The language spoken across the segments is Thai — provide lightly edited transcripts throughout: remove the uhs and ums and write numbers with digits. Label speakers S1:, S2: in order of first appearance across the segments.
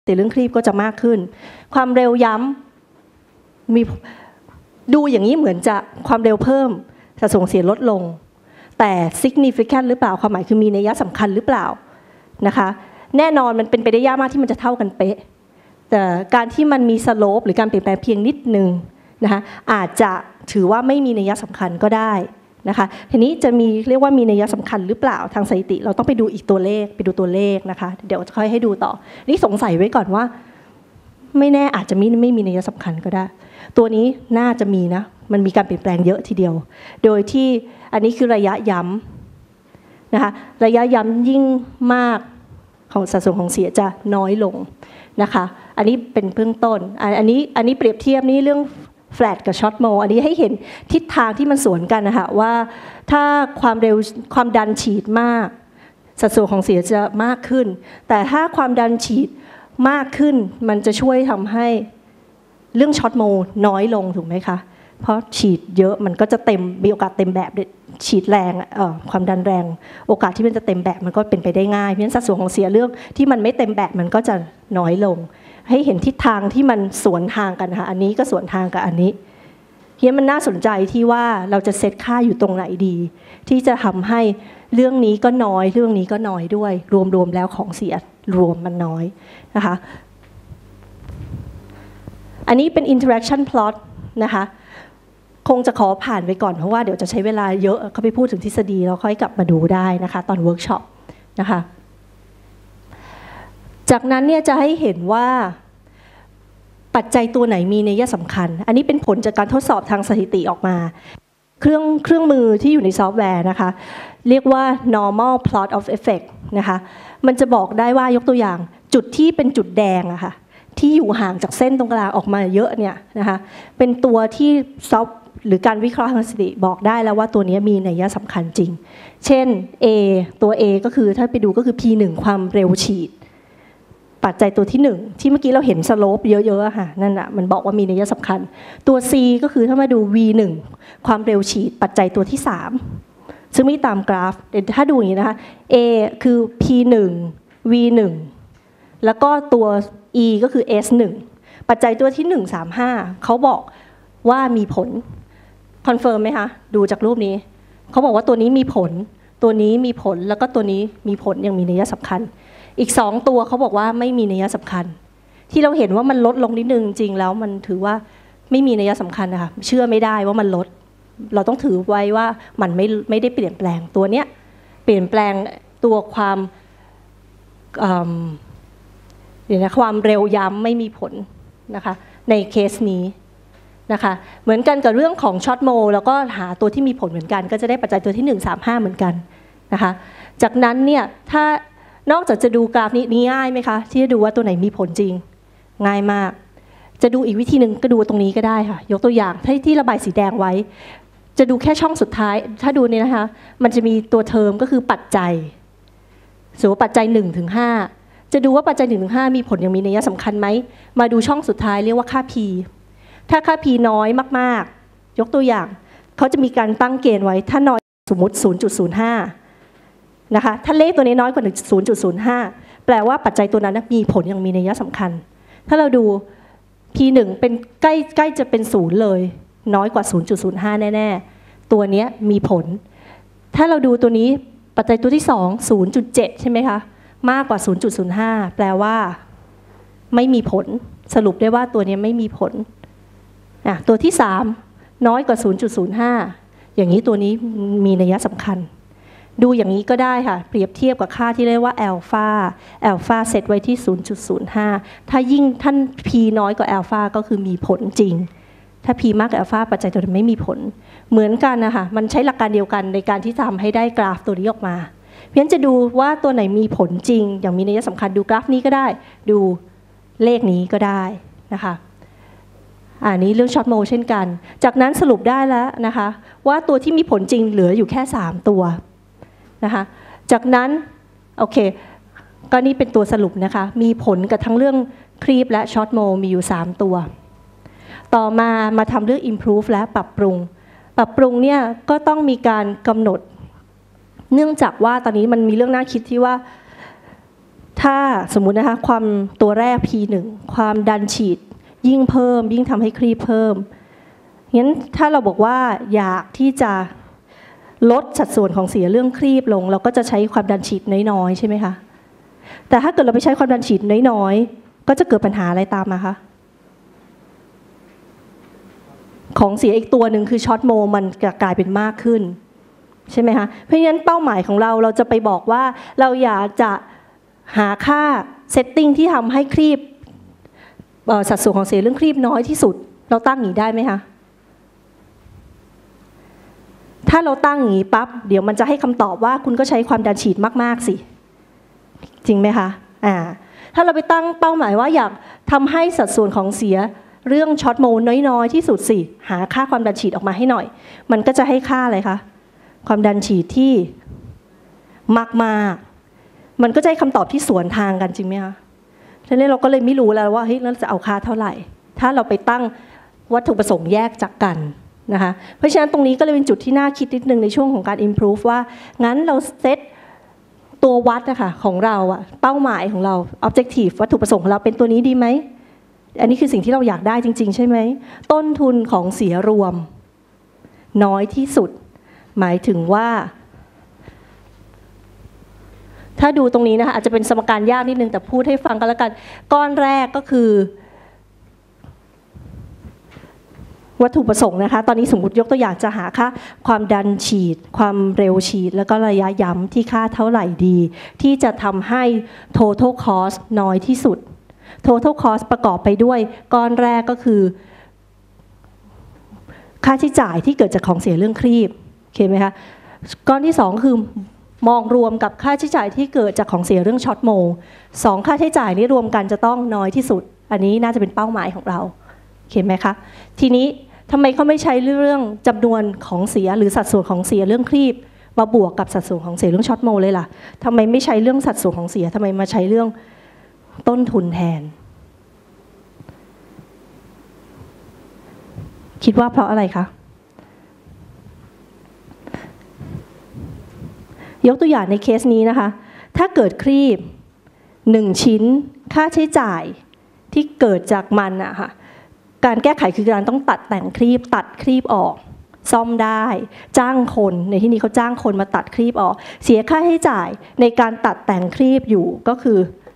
S1: เรื่องครีบก็จะมากขึ้นความเร็วย้ำมีดูอย่างนี้เหมือนจะความเร็วเพิ่มสัดส่วนเสียลดลงแต่ significant หรือเปล่าความหมายคือมีนัยสำคัญหรือเปล่านะคะแน่นอนมันเป็นไปได้ยากมากที่มันจะเท่ากันเป๊ะแต่การที่มันมี slope หรือการเปลี่ยนแปลงเพียงนิดนึงนะคะอาจจะถือว่าไม่มีนัยสำคัญก็ได้นะคะทีนี้จะมีเรียกว่ามีนัยสำคัญหรือเปล่าทางสถิติเราต้องไปดูอีกตัวเลขนะคะเดี๋ยวจะค่อยให้ดูต่อนี่สงสัยไว้ก่อนว่าไม่แน่อาจจะไม่มีนัยสำคัญก็ได้ตัวนี้น่าจะมีนะมันมีการเปลี่ยนแปลงเยอะทีเดียวโดยที่อันนี้คือระยะย้ำนะคะระยะย้ำยิ่งมากของสัดส่วนของเสียจะน้อยลงนะคะอันนี้เป็นเบื้องต้นอันนี้เปรียบเทียบนี่เรื่องแฟลตกับช็อตโมอันนี้ให้เห็นทิศทางที่มันสวนกันนะคะว่าถ้าความเร็วความดันฉีดมากสัดส่วนของเสียจะมากขึ้นแต่ถ้าความดันฉีดมากขึ้นมันจะช่วยทำให้เรื่องช็อตโมน้อยลงถูกไหมคะเพราะฉีดเยอะมันก็จะมีโอกาสเต็มแบบฉีดแรงความดันแรงโอกาสที่มันจะเต็มแบบมันก็เป็นไปได้ง่ายเพราะฉะนั้นสัดส่วนของเสียเรื่องที่มันไม่เต็มแบบมันก็จะน้อยลงให้เห็นทิศทางที่มันสวนทางกันค่ะอันนี้ก็สวนทางกับอันนี้เฮียมันน่าสนใจที่ว่าเราจะเซตค่าอยู่ตรงไหนดีที่จะทำให้เรื่องนี้ก็น้อยเรื่องนี้ก็น้อยด้วยรวมแล้วของเสียรวมมันน้อยนะคะอันนี้เป็น interaction plot นะคะคงจะขอผ่านไปก่อนเพราะว่าเดี๋ยวจะใช้เวลาเยอะเขาไปพูดถึงทฤษฎีแล้วค่อยกลับมาดูได้นะคะตอนเวิร์กช็อปนะคะจากนั้นเนี่ยจะให้เห็นว่าปัจจัยตัวไหนมีนัยสำคัญอันนี้เป็นผลจากการทดสอบทางสถิติออกมาเครื่องมือที่อยู่ในซอฟต์แวร์นะคะเรียกว่า normal plot of effect นะคะมันจะบอกได้ว่ายกตัวอย่างจุดที่เป็นจุดแดงอะค่ะที่อยู่ห่างจากเส้นตรงกลางออกมาเยอะเนี่ยนะคะเป็นตัวที่ซอฟต์หรือการวิเคราะห์ทางสถิติบอกได้แล้วว่าตัวนี้มีนัยสำคัญจริงเช่น A ตัว A ก็คือถ้าไปดูก็คือ P1 ความเร็วฉีดปัจจัยตัวที่1ที่เมื่อกี้เราเห็นสโลปเยอะๆค่ะนั่นน่ะมันบอกว่ามีนัยสำคัญตัว C ก็คือถ้ามาดู V1 ความเร็วฉีดปัจจัยตัวที่3ซึ่งไม่ตามกราฟถ้าดูอย่างนี้นะคะ A คือ P1 V1 แล้วก็ตัว E ก็คือ S1 ปัจจัยตัวที่135เขาบอกว่ามีผลคอนเฟิร์มไหมคะดูจากรูปนี้เขาบอกว่าตัวนี้มีผลตัวนี้มีผลแล้วก็ตัวนี้มีผลยังมีนัยสำคัญอีก2ตัวเขาบอกว่าไม่มีนัยสำคัญที่เราเห็นว่ามันลดลงนิดนึงจริงแล้วมันถือว่าไม่มีนัยสำคัญนะคะเชื่อไม่ได้ว่ามันลดเราต้องถือไว้ว่ามันไม่ได้เปลี่ยนแปลงตัวเนี้ยเปลี่ยนแปลงตัวความความเร็วย้ำไม่มีผลนะคะในเคสนี้นะคะเหมือนกันกับเรื่องของช็อตโมแล้วก็หาตัวที่มีผลเหมือนกันก็จะได้ปัจจัยตัวที่135เหมือนกันนะคะจากนั้นเนี่ยถ้านอกจากจะดูกราฟนี้ง่ายไหมคะที่จะดูว่าตัวไหนมีผลจริงง่ายมากจะดูอีกวิธีหนึ่งก็ดูตรงนี้ก็ได้ค่ะยกตัวอย่างที่ระบายสีแดงไว้จะดูแค่ช่องสุดท้ายถ้าดูนี่นะคะมันจะมีตัวเทอมก็คือปัจจัยสมมติปัจจัย1-5จะดูว่าปัจจัย1-5มีผลยังมีนัยสำคัญไหมมาดูช่องสุดท้ายเรียกว่าค่า P ถ้าค่า P น้อยมากๆยกตัวอย่างเขาจะมีการตั้งเกณฑ์ไว้ถ้าน้อยสมมติ 0.05 นะคะถ้าเลขตัวนี้น้อยกว่า 0.05 แปลว่าปัจจัยตัวนั้นมีผลยังมีนัยสำคัญถ้าเราดู P1 เป็นใกล้จะเป็น0เลยน้อยกว่า 0.05 แน่ๆตัวนี้มีผลถ้าเราดูตัวนี้ปัจจัยตัวที่2 0.7 ใช่ไหมคะมากกว่า 0.05 แปลว่าไม่มีผลสรุปได้ว่าตัวนี้ไม่มีผลตัวที่3น้อยกว่า 0.05 อย่างนี้ตัวนี้มีนัยสำคัญดูอย่างนี้ก็ได้ค่ะเปรียบเทียบกับค่าที่เรียกว่าอัลฟาเซตไว้ที่ 0.05 ถ้ายิ่งท่าน P น้อยกว่าอัลฟาก็คือมีผลจริงถ้า P มากกว่าอัลฟาปัจจัยตัวนั้นไม่มีผลเหมือนกันนะคะมันใช้หลักการเดียวกันในการที่ทำให้ได้กราฟตัวนี้ออกมาเพราะฉะนั้นจะดูว่าตัวไหนมีผลจริงอย่างมีนัยสำคัญดูกราฟนี้ก็ได้ดูเลขนี้ก็ได้นะคะอันนี้เรื่องช็อตโมเช่นกันจากนั้นสรุปได้แล้วนะคะว่าตัวที่มีผลจริงเหลืออยู่แค่3ตัวนะคะจากนั้นโอเคก็นี่เป็นตัวสรุปนะคะมีผลกับทั้งเรื่องครีปและช็อตโมมีอยู่3ตัวต่อมาทำเรื่อง improve และปรับปรุงเนี่ยก็ต้องมีการกำหนดเนื่องจากว่าตอนนี้มันมีเรื่องน่าคิดที่ว่าถ้าสมมุตินะคะความตัวแรก P1 ความดันฉีดยิ่งเพิ่มยิ่งทำให้ครีบเพิ่มงั้นถ้าเราบอกว่าอยากที่จะลดสัดส่วนของเสียเรื่องครีบลงเราก็จะใช้ความดันฉีดน้อยๆใช่ไหมคะแต่ถ้าเกิดเราไปใช้ความดันฉีดน้อยๆก็จะเกิดปัญหาอะไรตามมาคะของเสียอีกตัวหนึ่งคือช็อตโมมันกลายเป็นมากขึ้นใช่ไหมคะเพราะฉะนั้นเป้าหมายของเราจะไปบอกว่าเราอยากจะหาค่าเซตติ้งที่ทำให้ครีบสัดส่วนของเสียเรื่องครีบน้อยที่สุดเราตั้งอย่างนี้ได้ไหมคะถ้าเราตั้งอย่างนี้ปั๊บเดี๋ยวมันจะให้คำตอบว่าคุณก็ใช้ความดันฉีดมากๆสิจริงไหมคะถ้าเราไปตั้งเป้าหมายว่าอยากทำให้สัดส่วนของเสียเรื่องช็อตโมน้อยๆที่สุดสิหาค่าความดันฉีดออกมาให้หน่อยมันก็จะให้ค่าอะไรคะความดันฉีดที่มากๆมันก็จะให้คำตอบที่สวนทางกันจริงไหมคะทีนี้เราก็เลยไม่รู้แล้วว่าเฮ้ยเราจะเอาค่าเท่าไหร่ถ้าเราไปตั้งวัตถุประสงค์แยกจากกันนะคะเพราะฉะนั้นตรงนี้ก็เลยเป็นจุดที่น่าคิดนิดนึงในช่วงของการ improve ว่างั้นเราเซตตัววัดนะคะของเราเป้าหมายของเรา objective วัตถุประสงค์ของเราเป็นตัวนี้ดีไหมอันนี้คือสิ่งที่เราอยากได้จริงๆใช่ไหมต้นทุนของเสียรวมน้อยที่สุดหมายถึงว่าถ้าดูตรงนี้นะคะอาจจะเป็นสมการยากนิดนึงแต่พูดให้ฟังกันแล้วกันก้อนแรกก็คือวัตถุประสงค์นะคะตอนนี้สมมติยกตัวอย่างจะหาค่าความดันฉีดความเร็วฉีดแล้วก็ระยะย้ำที่ค่าเท่าไหร่ดีที่จะทำให้ total cost น้อยที่สุด total cost ประกอบไปด้วยก้อนแรกก็คือค่าใช้จ่ายที่เกิดจากของเสียเรื่องครีบโอเคไหมคะก้อนที่2คือมองรวมกับค่าใช้จ่ายที่เกิดจากของเสียเรื่องช็อตโม2ค่าใช้จ่ายนี้รวมกันจะต้องน้อยที่สุดอันนี้น่าจะเป็นเป้าหมายของเราโอเคไหมคะทีนี้ทำไมเขาไม่ใช้เรื่องจำนวนของเสียหรือสัดส่วนของเสียเรื่องครีบมาบวกกับสัดส่วนของเสียเรื่องช็อตโมเลยล่ะทำไมไม่ใช้เรื่องสัดส่วนของเสียทำไมมาใช้เรื่องต้นทุนแทนคิดว่าเพราะอะไรคะยกตัวอย่างในเคสนี้นะคะถ้าเกิดครีบ1ชิ้นค่าใช้จ่ายที่เกิดจากมันอะค่ะการแก้ไขคือการต้องตัดแต่งครีบตัดครีบออกซ่อมได้จ้างคนในที่นี้เขาจ้างคนมาตัดครีบออกเสียค่าใช้จ่ายในการตัดแต่งครีบอยู่ก็คือ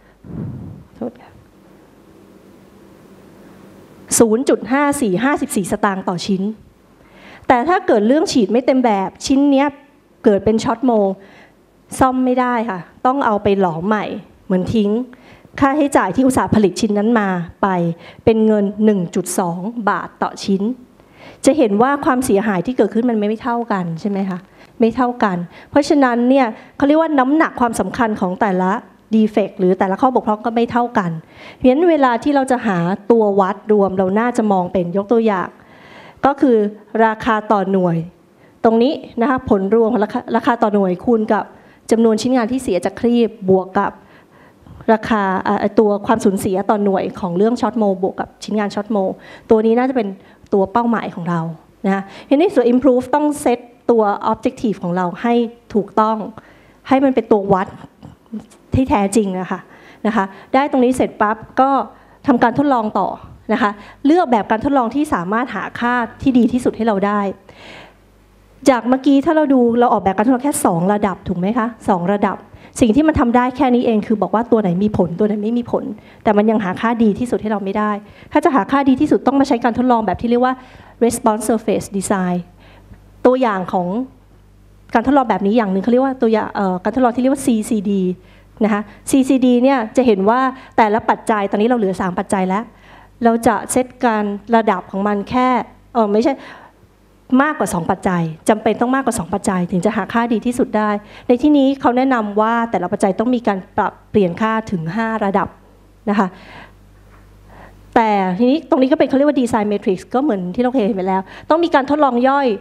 S1: 0.54 สตางค์ต่อชิ้นแต่ถ้าเกิดเรื่องฉีดไม่เต็มแบบชิ้นเนี้ยเกิดเป็นช็อตโมซ่อมไม่ได้ค่ะต้องเอาไปหลอมใหม่เหมือนทิ้งค่าใช้จ่ายที่อุตสาห์ผลิตชิ้นนั้นมาไปเป็นเงิน 1.2 บาทต่อชิ้นจะเห็นว่าความเสียหายที่เกิดขึ้นมันไม่เท่ากันใช่ไหมคะไม่เท่ากันเพราะฉะนั้นเนี่ยเขาเรียกว่าน้ำหนักความสำคัญของแต่ละdefect หรือแต่ละข้อบกพร่องก็ไม่เท่ากันเพราะฉะนั้นเวลาที่เราจะหาตัววัดรวมเราน่าจะมองเป็นยกตัวอย่างก็คือราคาต่อหน่วยตรงนี้นะคะผลรวมราคาต่อหน่วยคูณกับจำนวนชิ้นงานที่เสียจากครีบบวกกับราคาตัวความสูญเสียต่อหน่วยของเรื่องช็อตโมบวกกับชิ้นงานช็อตโมตัวนี้น่าจะเป็นตัวเป้าหมายของเรานะคะทีนี้ส่วน improve ต้องเซตตัว objective ของเราให้ถูกต้องให้มันเป็นตัววัดที่แท้จริงนะคะได้ตรงนี้เสร็จปั๊บก็ทำการทดลองต่อนะคะเลือกแบบการทดลองที่สามารถหาค่าที่ดีที่สุดให้เราได้จากเมื่อกี้ถ้าเราดูเราออกแบบการทดลองแค่2ระดับถูกไหมคะ2ระดับสิ่งที่มันทำได้แค่นี้เองคือบอกว่าตัวไหนมีผลตัวไหนไม่มีผลแต่มันยังหาค่าดีที่สุดให้เราไม่ได้ถ้าจะหาค่าดีที่สุดต้องมาใช้การทดลองแบบที่เรียกว่า response surface design ตัวอย่างของการทดลองแบบนี้อย่างหนึ่งเขาเรียกว่าตัวอย่างการทดลองที่เรียกว่า CCD นะคะ CCD เนี่ยจะเห็นว่าแต่ละปัจจัยตอนนี้เราเหลือ3ปัจจัยแล้วเราจะเซตการระดับของมันแค่ไม่ใช่มากกว่า2ปัจจัยจำเป็นต้องมากกว่า2ปัจจัยถึงจะหาค่าดีที่สุดได้ในที่นี้เขาแนะนำว่าแต่ละปัจจัยต้องมีการปรับเปลี่ยนค่าถึง5ระดับนะคะแต่ทีนี้ตรงนี้ก็เป็นเขาเรียกว่าดีไซน์เมทริกซ์ก็เหมือนที่เราเคยเห็นไปแล้วต้องมีการทดลองย่อย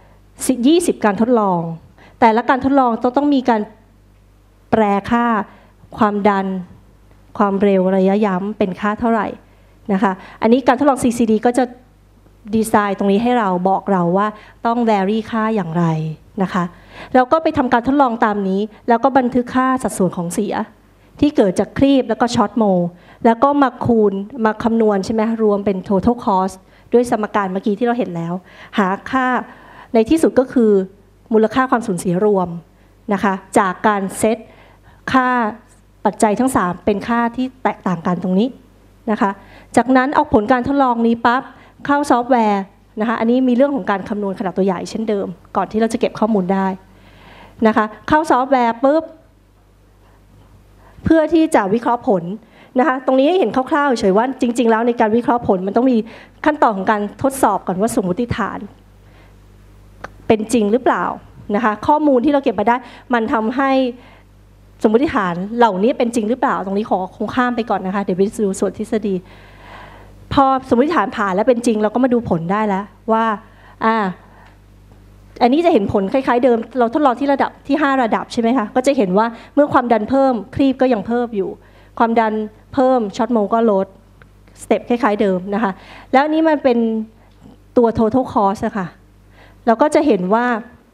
S1: 20การทดลองแต่ละการทดลองต้องมีการแปลค่าความดันความเร็วระยะย้ำเป็นค่าเท่าไหร่นะคะอันนี้การทดลอง CCD ก็จะดีไซน์ตรงนี้ให้เราบอกเราว่าต้อง vary ค่าอย่างไรนะคะแล้วก็ไปทำการทดลองตามนี้แล้วก็บันทึกค่าสัดส่วนของเสียที่เกิดจากครีบแล้วก็ช็อตโมแล้วก็มาคูณมาคำนวณใช่ไหมรวมเป็น total cost ด้วยสมการเมื่อกี้ที่เราเห็นแล้วหาค่าในที่สุดก็คือมูลค่าความสูญเสียรวมนะคะจากการเซตค่าปัจจัยทั้ง3เป็นค่าที่แตกต่างกันตรงนี้นะคะจากนั้นเอาผลการทดลองนี้ปั๊บเข้าซอฟต์แวร์นะคะอันนี้มีเรื่องของการคำนวณขนาดตัวใหญ่เช่นเดิมก่อนที่เราจะเก็บข้อมูลได้นะคะเข้าซอฟต์แวร์ปุ๊บเพื่อที่จะวิเคราะห์ผลนะคะตรงนี้ให้เห็นคร่าวๆเฉยว่าจริงๆแล้วในการวิเคราะห์ผลมันต้องมีขั้นตอนของการทดสอบก่อนว่าสมมติฐานเป็นจริงหรือเปล่านะคะข้อมูลที่เราเก็บมาได้มันทำให้สมมติฐานเหล่านี้เป็นจริงหรือเปล่าตรงนี้คงข้ามไปก่อนนะคะเดี๋ยวไปดูส่วนทฤษฎีพอสมมติฐานผ่านแล้วเป็นจริงเราก็มาดูผลได้แล้วว่าอันนี้จะเห็นผลคล้ายๆเดิมเราทดลองที่ระดับที่5ระดับใช่ไหมคะก็จะเห็นว่าเมื่อความดันเพิ่มครีบก็ยังเพิ่มอยู่ความดันเพิ่มช็อตโมก็ลดสเต็ปคล้ายๆเดิมนะคะแล้วนี้มันเป็นตัว total cost อะค่ะเราก็จะเห็นว่า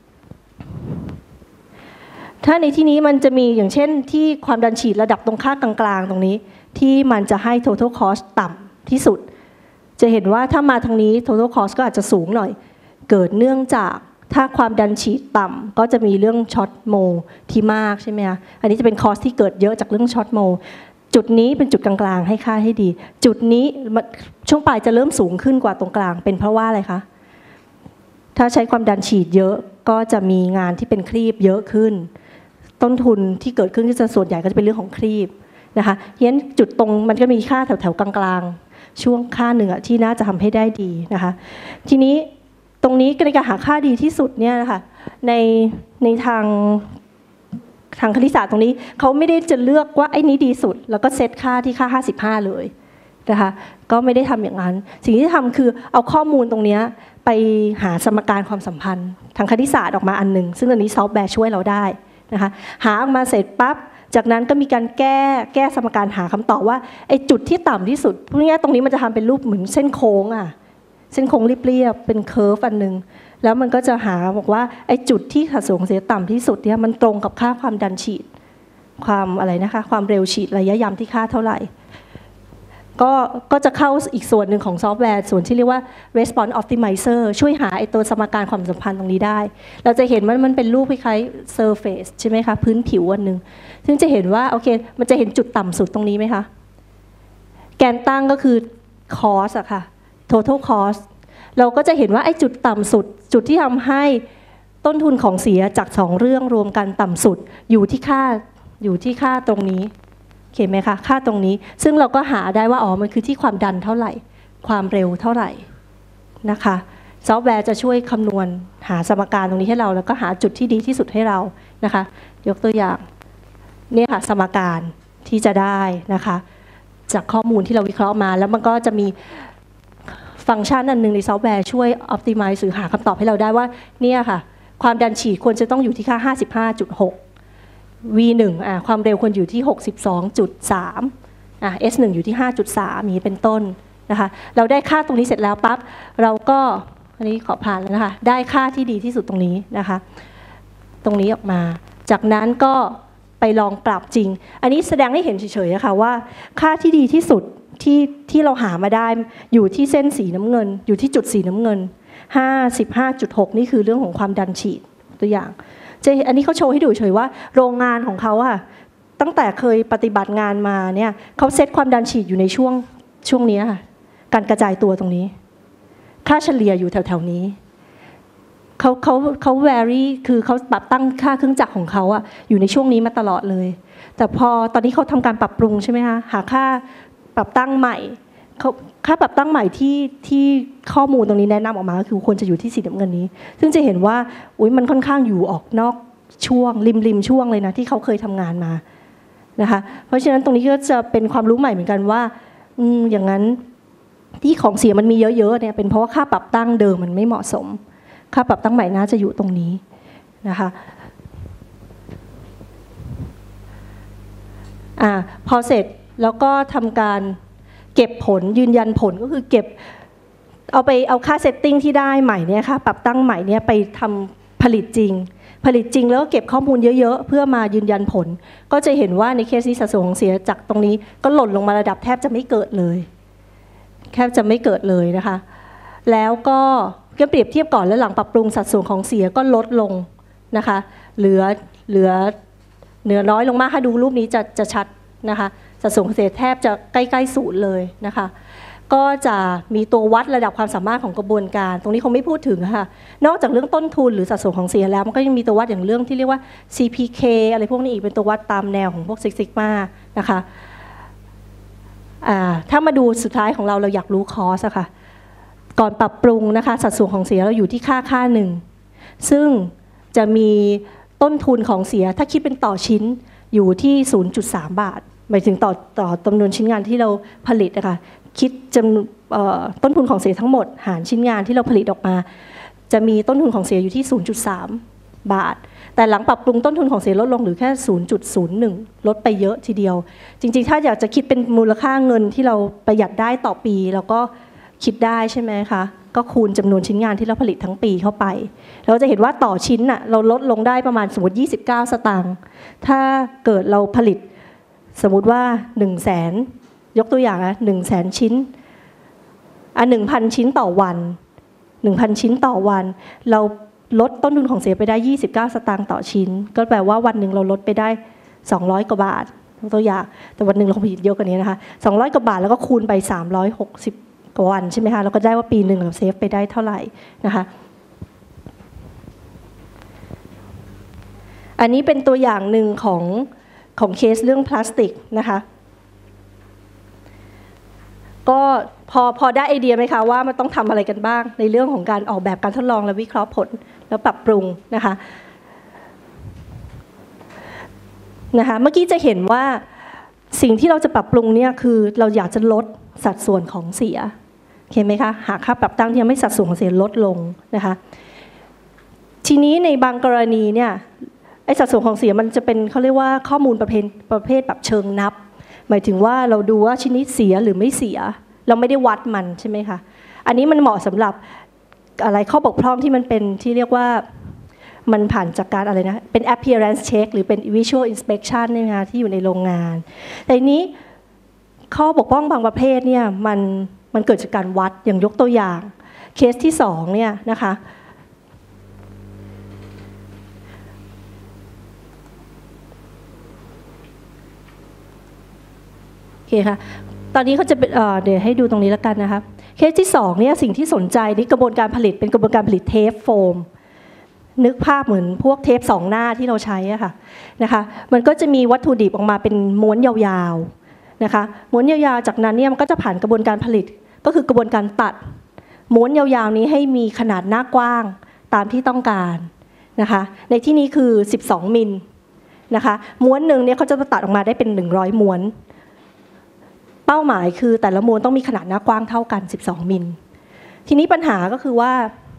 S1: ถ้าในที่นี้มันจะมีอย่างเช่นที่ความดันฉีดระดับตรงค่ากลางๆตรงนี้ที่มันจะให้ total cost ต่ำที่สุดจะเห็นว่าถ้ามาทางนี้ total cost ก็อาจจะสูงหน่อยเกิดเนื่องจากถ้าความดันฉีดต่ำก็จะมีเรื่องช็อตโมที่มากใช่ไหมคะอันนี้จะเป็นคอสที่เกิดเยอะจากเรื่องช็อตโมจุดนี้เป็นจุดกลางๆให้ค่าให้ดีจุดนี้ช่วงปลายจะเริ่มสูงขึ้นกว่าตรงกลางเป็นเพราะว่าอะไรคะถ้าใช้ความดันฉีดเยอะก็จะมีงานที่เป็นครีบเยอะขึ้นต้นทุนที่เกิดขึ้นก็จะส่วนใหญ่ก็จะเป็นเรื่องของครีบนะคะเพราะฉะนั้นจุดตรงมันก็มีค่าแถวๆกลางๆช่วงค่าหนึ่งที่น่าจะทำให้ได้ดีนะคะทีนี้ตรงนี้ในการหาค่าดีที่สุดเนี่ยนะคะในทางคณิตศาสตร์ตรงนี้เขาไม่ได้จะเลือกว่าไอ้นี้ดีสุดแล้วก็เซตค่าที่ค่า55เลยนะคะก็ไม่ได้ทำอย่างนั้นสิ่งที่ทำคือเอาข้อมูลตรงนี้ไปหาสมการความสัมพันธ์ทางคณิตศาสตร์ออกมาอันนึงซึ่งอันนี้ซอฟต์แวร์ช่วยเราได้นะคะหาออกมาเสร็จปั๊บจากนั้นก็มีการแก้สมการหาคำตอบว่าไอ้จุดที่ต่ำที่สุดพูดง่ายๆตรงนี้มันจะทำเป็นรูปเหมือนเส้นโค้งเส้นโค้งเรียบๆเป็นเคอร์ฟอันนึงแล้วมันก็จะหาบอกว่าไอ้จุดที่สัดส่วนเสียต่ำที่สุดเนี่ยมันตรงกับค่าความดันฉีดความอะไรนะคะความเร็วฉีดระยะยำที่ค่าเท่าไหร่ก็จะเข้าอีกส่วนหนึ่งของซอฟต์แวร์ส่วนที่เรียกว่า response optimizer ช่วยหาไอ้ตัวสมการความสัมพันธ์ตรงนี้ได้เราจะเห็นว่ามันเป็นรูปคล้ายๆ surface ใช่ไหมคะพื้นผิวอันนึงซึ่งจะเห็นว่าโอเคมันจะเห็นจุดต่ำสุดตรงนี้ไหมคะแกนตั้งก็คือ cost อะค่ะ total cost เราก็จะเห็นว่าไอ้จุดต่ำสุดจุดที่ทำให้ต้นทุนของเสียจาก2เรื่องรวมกันต่ำสุดอยู่ที่ค่าตรงนี้เห็นไหมคะค่าตรงนี้ซึ่งเราก็หาได้ว่ามันคือที่ความดันเท่าไหร่ความเร็วเท่าไหร่นะคะซอฟต์แวร์จะช่วยคำนวณหาสมการตรงนี้ให้เราแล้วก็หาจุดที่ดีที่สุดให้เรานะคะยกตัวอย่างนี่ค่ะสมการที่จะได้นะคะจากข้อมูลที่เราวิเคราะห์มาแล้วมันก็จะมีฟังก์ชันอันนึงในซอฟต์แวร์ช่วย optimize หรือหาคำตอบให้เราได้ว่าเนี่ยค่ะความดันฉีดควรจะต้องอยู่ที่ค่า 55.6 V1 ความเร็วควรอยู่ที่ 62.3 S1 อยู่ที่ 5.3 นี้เป็นต้นนะคะเราได้ค่าตรงนี้เสร็จแล้วปั๊บเราก็อันนี้ขอผ่านแล้วนะคะได้ค่าที่ดีที่สุดตรงนี้นะคะตรงนี้ออกมาจากนั้นก็ไปลองปรับจริงอันนี้แสดงให้เห็นเฉยๆนะคะว่าค่าที่ดีที่สุดที่เราหามาได้อยู่ที่เส้นสีน้ำเงินอยู่ที่จุดสีน้ำเงิน 55.6 นี่คือเรื่องของความดันฉีดตัวอย่างอันนี้เขาโชว์ให้ดูเฉยว่าโรงงานของเขาตั้งแต่เคยปฏิบัติงานมาเนี่ยเขาเซตความดันฉีดอยู่ในช่วงนี้ค่ะการกระจายตัวตรงนี้ค่าเฉลี่ยอยู่แถวๆนี้เขา vary คือเขาปรับตั้งค่าเครื่องจักรของเขาอยู่ในช่วงนี้มาตลอดเลยแต่พอตอนนี้เขาทำการปรับปรุงใช่ไหมคะหาค่าปรับตั้งใหม่ค่าปรับตั้งใหม่ที่ข้อมูลตรงนี้แนะนำออกมาคือควรจะอยู่ที่สีน้ำเงินนี้ซึ่งจะเห็นว่ามันค่อนข้างอยู่ออกนอกช่วงริมช่วงเลยนะที่เขาเคยทำงานมานะคะเพราะฉะนั้นตรงนี้ก็จะเป็นความรู้ใหม่เหมือนกันว่าอย่างนั้นที่ของเสียมันมีเยอะๆเนี่ยเป็นเพราะว่าค่าปรับตั้งเดิมมันไม่เหมาะสมค่าปรับตั้งใหม่น่าจะอยู่ตรงนี้นะคะพอเสร็จแล้วก็ทำการเก็บผลยืนยันผลก็คือเก็บเอาค่าเซตติ้งที่ได้ใหม่เนี่ยค่ะปรับตั้งใหม่เนี่ยไปทำผลิตจริงผลิตจริงแล้วก็เก็บข้อมูลเยอะๆเพื่อมายืนยันผลก็จะเห็นว่าในเคสนี้สัดส่วนของเสียจากตรงนี้ก็หล่นลงมาระดับแทบจะไม่เกิดเลยนะคะแล้วก็เปรียบเทียบก่อนและหลังปรับปรุงสัดส่วนของเสียก็ลดลงนะคะเหลือน้อยลงมากถ้าดูรูปนี้จะชัดนะคะสัดส่วนของเสียแทบจะใกล้ๆศูนย์เลยนะคะก็จะมีตัววัดระดับความสามารถของกระบวนการตรงนี้คงไม่พูดถึงค่ะนอกจากเรื่องต้นทุนหรือสัดส่วนของเสียแล้วมันก็ยังมีตัววัดอย่างเรื่องที่เรียกว่า CPK อะไรพวกนี้อีกเป็นตัววัดตามแนวของพวกซิกซิกมานะคะถ้ามาดูสุดท้ายของเราอยากรู้คอสค่ะก่อนปรับปรุงนะคะสัดส่วนของเสียเราอยู่ที่ค่าหนึ่งซึ่งจะมีต้นทุนของเสียถ้าคิดเป็นต่อชิ้นอยู่ที่ 0.3 บาทหมายถึงต่อจำนวนชิ้นงานที่เราผลิตนะคะคิดจำต้นทุนของเสียทั้งหมดหารชิ้นงานที่เราผลิตออกมาจะมีต้นทุนของเสียอยู่ที่ 0.3 บาทแต่หลังปรับปรุงต้นทุนของเสียลดลงหรือแค่ 0.01 ลดไปเยอะทีเดียวจริงๆถ้าอยากจะคิดเป็นมูลค่าเงินที่เราประหยัดได้ต่อปีเราก็คิดได้ใช่ไหมคะก็คูณจำนวนชิ้นงานที่เราผลิตทั้งปีเข้าไปเราจะเห็นว่าต่อชิ้นน่ะเราลดลงได้ประมาณสมมติ29 สตางค์ถ้าเกิดเราผลิตสมมุติว่า 100,000 ยกตัวอย่างนะ 100,000 ชิ้น1,000 ชิ้นต่อวัน 1,000 ชิ้นต่อวันเราลดต้นทุนของเสียไปได้29 สตางค์ต่อชิ้นก็แปลว่าวันหนึ่งเราลดไปได้200 กว่าบาทตัวอย่างแต่วันหนึ่งเราผลิตเยอะกว่านี้นะคะ200 กว่าบาทแล้วก็คูณไป360 กว่าวันใช่ไหมคะแล้วก็ได้ว่าปีหนึ่งเราเซฟไปได้เท่าไหร่นะคะอันนี้เป็นตัวอย่างหนึ่งของเคสเรื่องพลาสติกนะคะก็พอได้ไอเดียไหมคะว่ามันต้องทำอะไรกันบ้างในเรื่องของการออกแบบการทดลองและวิเคราะห์ผลแล้วปรับปรุงนะคะเมื่อกี้จะเห็นว่าสิ่งที่เราจะปรับปรุงเนี่ยคือเราอยากจะลดสัดส่วนของเสียเห็นไหมคะหาค่าปรับตั้งที่ทำให้สัดส่วนของเสียลดลงนะคะทีนี้ในบางกรณีเนี่ยไอ้สัดส่วนของเสียมันจะเป็นเขาเรียกว่าข้อมูลประเภทแบบเชิงนับหมายถึงว่าเราดูว่าชิ้นนี้เสียหรือไม่เสียเราไม่ได้วัดมันใช่ไหมคะอันนี้มันเหมาะสำหรับอะไรข้อบกพร่องที่มันเป็นที่เรียกว่ามันผ่านจากการอะไรนะเป็น appearance check หรือเป็น visual inspection นี่นะคะที่อยู่ในโรงงานแต่ทีนี้ข้อบกพร่องบางประเภทเนี่ยมันเกิดจากการวัดอย่างยกตัวอย่างเคสที่2เนี่ยนะคะโอเคค่ะตอนนี้เขาจะเดี๋ยวให้ดูตรงนี้แล้วกันนะคะเคสที่2เนี่ยสิ่งที่สนใจนี่กระบวนการผลิตเป็นกระบวนการผลิตเทปโฟมนึกภาพเหมือนพวกเทป2 หน้าที่เราใช้อะค่ะนะคะมันก็จะมีวัตถุดิบออกมาเป็นม้วนยาวๆนะคะม้วนยาวๆจากนั้นเนี่ยมันก็จะผ่านกระบวนการผลิตก็คือกระบวนการตัดม้วนยาวๆนี้ให้มีขนาดหน้ากว้างตามที่ต้องการนะคะในที่นี้คือ12 มิลนะคะม้วนหนึ่งเนี่ยเขาจะตัดออกมาได้เป็น100 ม้วนเป้าหมายคือแต่ละม้วนต้องมีขนาดหน้ากว้างเท่ากัน12 มิลทีนี้ปัญหาก็คือว่า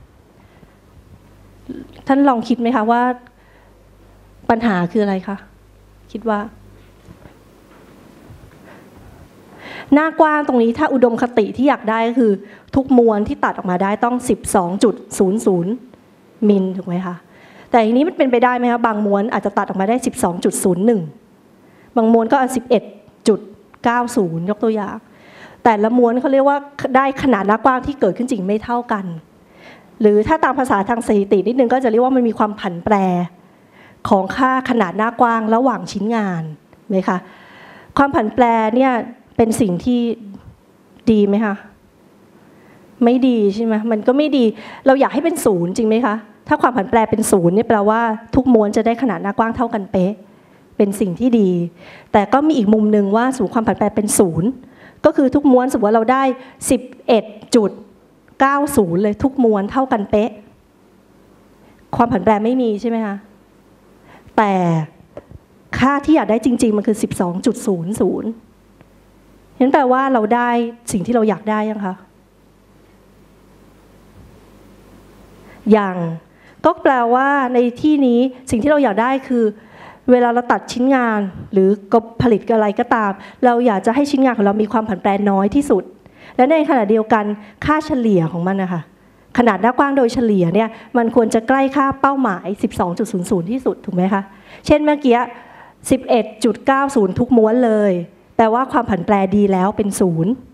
S1: ท่านลองคิดไหมคะว่าปัญหาคืออะไรคะคิดว่าหน้ากว้างตรงนี้ถ้าอุดมคติที่อยากได้ก็คือทุกม้วนที่ตัดออกมาได้ต้อง 12.00 มิลถูกไหมคะแต่ทีนี้มันเป็นไปได้ไหมคะบางม้วนอาจจะตัดออกมาได้ 12.01 บางม้วนก็11.90 ยกตัวอย่างแต่ละม้วนเขาเรียกว่าได้ขนาดหน้ากว้างที่เกิดขึ้นจริงไม่เท่ากันหรือถ้าตามภาษาทางสถิตินิดนึงก็จะเรียกว่ามันมีความผันแปรของค่าขนาดหน้ากว้างระหว่างชิ้นงานไหมคะความผันแปรเนี่ยเป็นสิ่งที่ดีไหมคะไม่ดีใช่ไหมมันก็ไม่ดีเราอยากให้เป็น0จริงไหมคะถ้าความผันแปรเป็น0เนี่ยแปลว่าทุกม้วนจะได้ขนาดหน้ากว้างเท่ากันเป๊ะเป็นสิ่งที่ดีแต่ก็มีอีกมุมหนึ่งว่าสูงความผันแปรเป็น0ก็คือทุกม้วนสมมติว่าเราได้11.90เลยทุกม้วนเท่ากันเป๊ะความผันแปรไม่มีใช่ไหมคะแต่ค่าที่อยากได้จริงๆมันคือ 12.00 นั่นแปลว่าเราได้สิ่งที่เราอยากได้ยังคะอย่างก็แปลว่าในที่นี้สิ่งที่เราอยากได้คือเวลาเราตัดชิ้นงานหรือผลิตอะไรก็ตามเราอยากจะให้ชิ้นงานของเรามีความผันแปรน้อยที่สุดและในขณะเดียวกันค่าเฉลี่ยของมันนะคะขนาดหน้ากว้างโดยเฉลี่ยเนี่ยมันควรจะใกล้ค่าเป้าหมาย 12.00 ที่สุดถูกไหมคะเช่นเมื่อกี้ 11.90 ทุกม้วนเลยแปลว่าความผันแปรดีแล้วเป็น0